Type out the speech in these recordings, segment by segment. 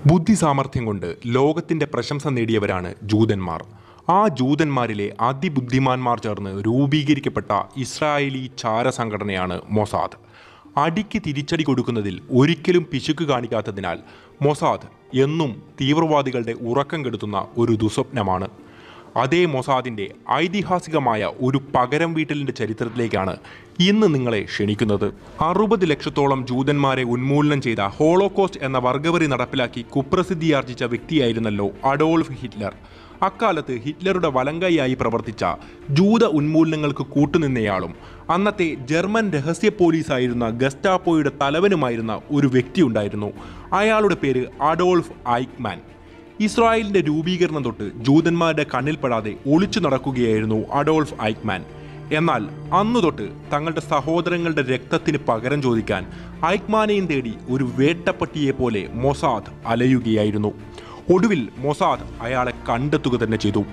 ബുദ്ധിസാമർഥ്യം കൊണ്ട് ലോകത്തിൻ്റെ പ്രശംസ നേടിയവരാണ് ജൂതന്മാർ. ആ ജൂതന്മാരിലെ അതിബുദ്ധിമാന്മാർ ചേർന്ന് രൂപീകരിക്കപ്പെട്ട ഇസ്രായേലി ചാരസംഘടനയാണ് മൊസാദ്. അടിക്ക് തിരിച്ചടി കൊടുക്കുന്നതിൽ ഒരിക്കലും പിശുക്ക് കാണിക്കാത്തതിനാൽ മൊസാദ് എന്നും തീവ്രവാദികളുടെ ഉറക്കം കെടുത്തുന്ന ഒരു ദുസ്വപ്നമാണ്. അതേ മൊസാദിൻ്റെ ഐതിഹാസികമായ ഒരു പകരം വീട്ടലിൻ്റെ ചരിത്രത്തിലേക്കാണ് ഇന്ന് നിങ്ങളെ ക്ഷണിക്കുന്നത്. 60 ലക്ഷത്തോളം ജൂതന്മാരെ ഉന്മൂലനം ചെയ്ത ഹോളോകോസ്റ്റ് എന്ന വർഗവെറി നടപ്പിലാക്കി കുപ്രസിദ്ധിയാർജിച്ച വ്യക്തിയായിരുന്നല്ലോ അഡോൾഫ് ഹിറ്റ്ലർ. അക്കാലത്ത് ഹിറ്റ്ലറുടെ വലങ്കൈയായി പ്രവർത്തിച്ച ജൂത ഉന്മൂലനങ്ങൾക്ക് കൂട്ടുനിന്നയാളും അന്നത്തെ ജർമ്മൻ രഹസ്യ പോലീസായിരുന്ന ഗസ്റ്റാപ്പോയുടെ തലവനുമായിരുന്ന ഒരു വ്യക്തിയുണ്ടായിരുന്നു. അയാളുടെ പേര് അഡോൾഫ് ഐക്മാൻ. ഇസ്രായേലിൻ്റെ രൂപീകരണം തൊട്ട് ജൂതന്മാരുടെ കണ്ണിൽപ്പെടാതെ ഒളിച്ചു നടക്കുകയായിരുന്നു അഡോൾഫ് ഐക്മാൻ. എന്നാൽ അന്നു തൊട്ട് തങ്ങളുടെ സഹോദരങ്ങളുടെ രക്തത്തിന് പകരം ചോദിക്കാൻ ഐക്മാനെയും തേടി ഒരു വേട്ടപ്പട്ടിയെ പോലെ മൊസാദ് അലയുകയായിരുന്നു. ഒടുവിൽ മൊസാദ് അയാളെ കണ്ടെത്തുക തന്നെ ചെയ്തു.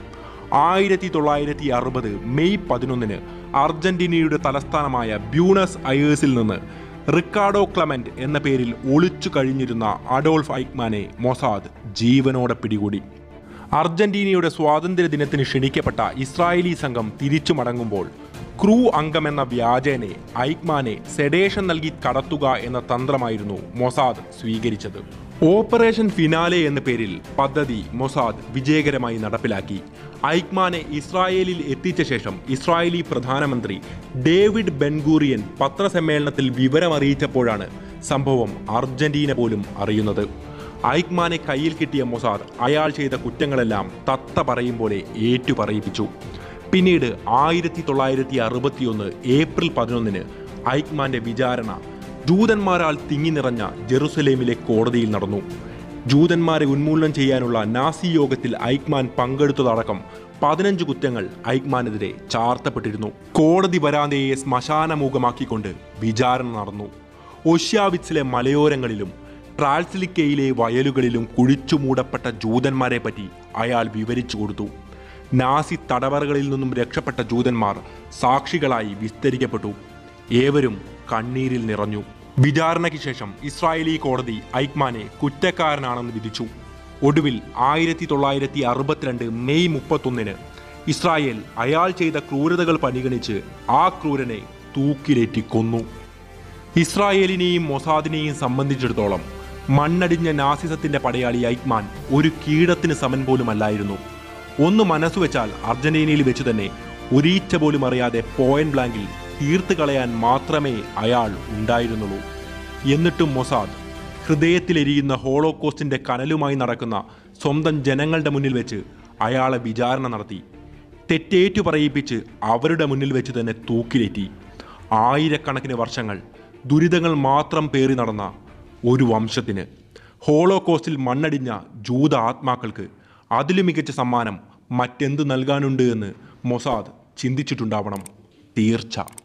1960 മെയ് 11 അർജന്റീനയുടെ തലസ്ഥാനമായ ബ്യൂണസ് അയേഴ്സിൽ നിന്ന് റിക്കാർഡോ ക്ലമന്റ് എന്ന പേരിൽ ഒളിച്ചു കഴിഞ്ഞിരുന്ന അഡോൾഫ് ഐക്മാനെ മൊസാദ് ജീവനോടെ പിടികൂടി. അർജന്റീനയുടെ സ്വാതന്ത്ര്യ ദിനത്തിന് ക്ഷണിക്കപ്പെട്ട ഇസ്രായേലി സംഘം തിരിച്ചു മടങ്ങുമ്പോൾ ക്രൂ അംഗമെന്ന വ്യാജേനെ ഐക്മാനെ സെഡേഷൻ നൽകി കടത്തുക എന്ന തന്ത്രമായിരുന്നു മൊസാദ് സ്വീകരിച്ചത്. ഓപ്പറേഷൻ ഫിനാലെ എന്ന പേരിൽ പദ്ധതി മൊസാദ് വിജയകരമായി നടപ്പിലാക്കി. ഐക്മാനെ ഇസ്രായേലിൽ എത്തിച്ച ശേഷം ഇസ്രായേലി പ്രധാനമന്ത്രി ഡേവിഡ് ബെൻഗൂറിയൻ പത്രസമ്മേളനത്തിൽ വിവരമറിയിച്ചപ്പോഴാണ് സംഭവം അർജന്റീന പോലും അറിയുന്നത്. ഐക്മാനെ കയ്യിൽ കിട്ടിയ മൊസാദ് അയാൾ ചെയ്ത കുറ്റങ്ങളെല്ലാം തത്ത പറയും പോലെ ഏറ്റുപറയിപ്പിച്ചു. പിന്നീട് 1961 ഏപ്രിൽ 11 ഐക്മാന്റെ വിചാരണ ജൂതന്മാരാൽ തിങ്ങി നിറഞ്ഞ ജെറുസലേമിലെ കോടതിയിൽ നടന്നു. ജൂതന്മാരെ ഉന്മൂലനം ചെയ്യാനുള്ള നാസി യോഗത്തിൽ ഐക്മാൻ പങ്കെടുത്തതടക്കം 15 കുറ്റങ്ങൾ ഐക്മാനെതിരെ ചാർത്തപ്പെട്ടിരുന്നു. കോടതി വരാന്തയെ ശ്മശാനമുഖമാക്കിക്കൊണ്ട് വിചാരണ നടന്നു. ഒഷ്യാവിറ്റ്സിലെ മലയോരങ്ങളിലും ട്രാൽസ്ലിക്കയിലെ വയലുകളിലും കുഴിച്ചു മൂടപ്പെട്ട ജൂതന്മാരെ പറ്റി അയാൾ വിവരിച്ചു കൊടുത്തു. നാസി തടവറകളിൽ നിന്നും രക്ഷപ്പെട്ട ജൂതന്മാർ സാക്ഷികളായി വിസ്തരിക്കപ്പെട്ടു. ഏവരും കണ്ണീരിൽ നിറഞ്ഞു. വിചാരണയ്ക്ക് ശേഷം ഇസ്രായേലി കോടതി ഐക്മാനെ കുറ്റക്കാരനാണെന്ന് വിധിച്ചു. ഒടുവിൽ 1962 മെയ് 31 ഇസ്രായേൽ അയാൾ ചെയ്ത ക്രൂരതകൾ പരിഗണിച്ച് ആ ക്രൂരനെ തൂക്കിലേറ്റി കൊന്നു. ഇസ്രായേലിനെയും മൊസാദിനെയും സംബന്ധിച്ചിടത്തോളം മണ്ണടിഞ്ഞ നാസിസത്തിന്റെ പടയാളി ഐക്മാൻ ഒരു കീടത്തിന് സമൻ പോലും അല്ലായിരുന്നു. ഒന്ന് മനസ്സുവെച്ചാൽ അർജന്റീനയിൽ വെച്ച് തന്നെ ഒരീച്ച പോലും അറിയാതെ പോയിന്റ് ബ്ലാങ്കിൽ തീർത്ത് കളയാൻ മാത്രമേ അയാൾ ഉണ്ടായിരുന്നുള്ളൂ. എന്നിട്ടും മൊസാദ് ഹൃദയത്തിലെരിയുന്ന ഹോളോകോസ്റ്റിന്റെ കനലുമായി നടക്കുന്ന സ്വന്തം ജനങ്ങളുടെ മുന്നിൽ വെച്ച് അയാളെ വിചാരണ നടത്തി. തെറ്റേറ്റു പറയിപ്പിച്ച് അവരുടെ മുന്നിൽ വെച്ച് തന്നെ തൂക്കിലേറ്റി. ആയിരക്കണക്കിന് വർഷങ്ങൾ ദുരിതങ്ങൾ മാത്രം പേറി നടന്ന ഒരു വംശത്തിന്, ഹോളോകോസ്റ്റിൽ മണ്ണടിഞ്ഞ ജൂത ആത്മാക്കൾക്ക് അതിലും മികച്ച സമ്മാനം മറ്റെന്ത് നൽകാനുണ്ട് എന്ന് മൊസാദ് ചിന്തിച്ചിട്ടുണ്ടാവണം. തീർച്ച.